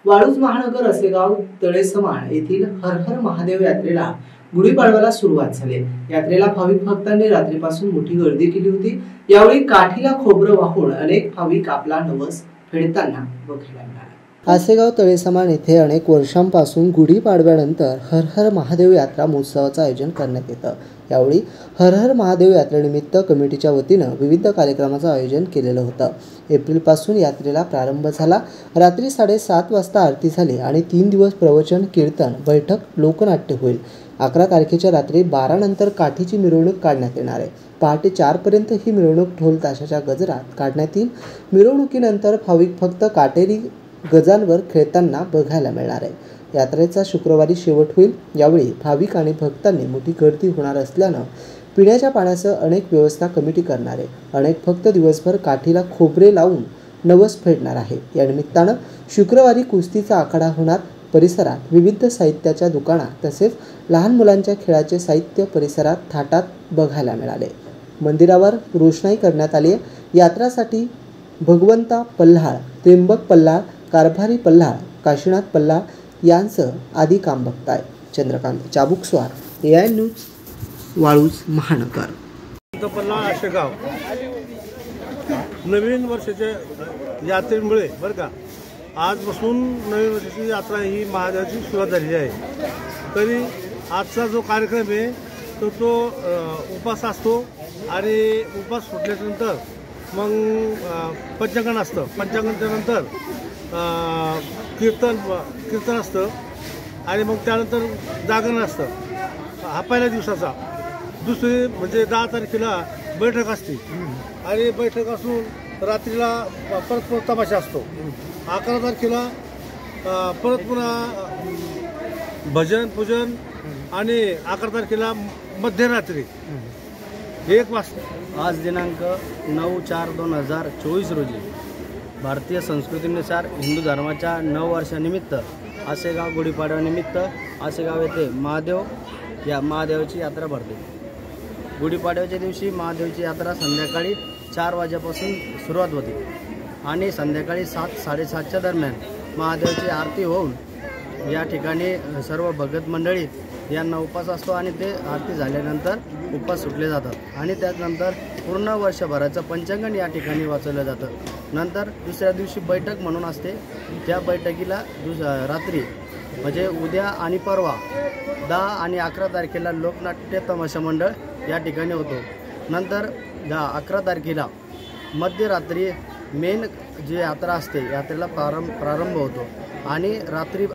वाळूज महानगर असेगाव तळेसमाळ येथील हर हर महादेव यात्रेला गुढीपाडव्याला सुरुवात झाली। यात्रेला भाविक भक्तांनी रात्रीपासून मोठी गर्दी केली होती। यावेळी काठीला खोबरं वाहून अनेक भाविक आपला नवस फेडताना बघायला मिळाले। आसेगाव तळेसमाळ येथे अनेक वर्षांपासून गुढीपाडव्यानंतर हर हर महादेव यात्रा महोत्सवाचं आयोजन करण्यात येतं। यावेळी हर हर महादेव यात्रेनिमित्त कमिटीच्या वतीनं विविध कार्यक्रमाचं आयोजन केलेलं होतं। एप्रिलपासून यात्रेला प्रारंभ झाला। रात्री 7:30 वाजता आरती झाली आणि 3 दिवस प्रवचन, कीर्तन, बैठक, लोकनाट्य होईल। 11 तारखेच्या रात्री 12 नंतर काठीची मिरवणूक काढण्यात येणार आहे। पहाटे 4 पर्यंत ही मिरवणूक ढोल ताशाच्या गजरात काढण्यात येईल। मिरवणुकीनंतर भाविक भक्त काटेरी गजांवर खेळताना बघायला मिळणार आहे। यात्रेचा शुक्रवारी शेवट होईल। यावेळी भाविक आणि भक्तांनी मोठी गर्दी होणार असल्यानं पिण्याच्या पाण्यासह अनेक व्यवस्था कमिटी करणार आहे। अनेक भक्त दिवसभर काठीला खोबरे लावून नवस फेडणार आहे। या निमित्तानं शुक्रवारी कुस्तीचा आखाडा होणार। परिसरात विविध साहित्याच्या दुकानात तसेच लहान मुलांच्या खेळाचे साहित्य परिसरात थाटात बघायला मिळाले। मंदिरावर रोषणाई करण्यात आली आहे। यात्रासाठी भगवंता पल्हाळ, त्र्यंबक पल्हाळ, कारभारी पल्हाळ, काशीनाथ पल्हाळ यांचं आदी काम बघताय। Chandrakant Chabukswar, AI news, Waluj Mahanagar. पल्हाळ आसेगाव नवीन वर्षाच्या यात्रेमुळे बरं का आजपासून नवीन वर्षाची यात्रा ही महादेवाची सुरुवात झालेली आहे। तरी आजचा जो कार्यक्रम आहे तो उपास असतो आणि उपास सुटल्यानंतर मग पंचांगण असतं। पंचांगणाच्या नंतर कीर्तन असतं आणि मग त्यानंतर जागरण असतं। हा पहिल्या दिवसाचा। दुसरी म्हणजे 10 तारखेला बैठक असते आणि बैठक असून रात्रीला परत तमाशा असतो। 11 तारखेला परत पुन्हा भजन पूजन आणि 11 तारखेला मध्यरात्री 1 वाजता। आज दिनांक 9/4/2024 रोजी भारतीय संस्कृतीनुसार हिंदू धर्माच्या नववर्षानिमित्त आसेगाव गुढीपाडव्यानिमित्त आसेगाव येथे महादेवाची यात्रा भरते। गुढीपाडव्याच्या दिवशी महादेवाची यात्रा संध्याकाळी 4 वाजेपासून सुरुवात होते आणि संध्याकाळी 7-7:30च्या दरम्यान महादेवाची आरती होऊन या ठिकाणी सर्व भगत मंडळी यांना उपास असतो आणि ते आरती झाल्यानंतर उपास सुटले जातात आणि त्यानंतर पूर्ण वर्षभराचं पंचांगण या ठिकाणी वाचवलं जातं। नंतर दुसऱ्या दिवशी बैठक म्हणून असते। त्या बैठकीला रात्री म्हणजे उद्या आणि परवा 10 आणि 11 तारखेला लोकनाट्य तमाशा मंडळ या ठिकाणी होतो। नंतर 11 तारखेला मध्यरात्री मेन जी यात्रा असते यात्रेला प्रारंभ होतो आणि रात्री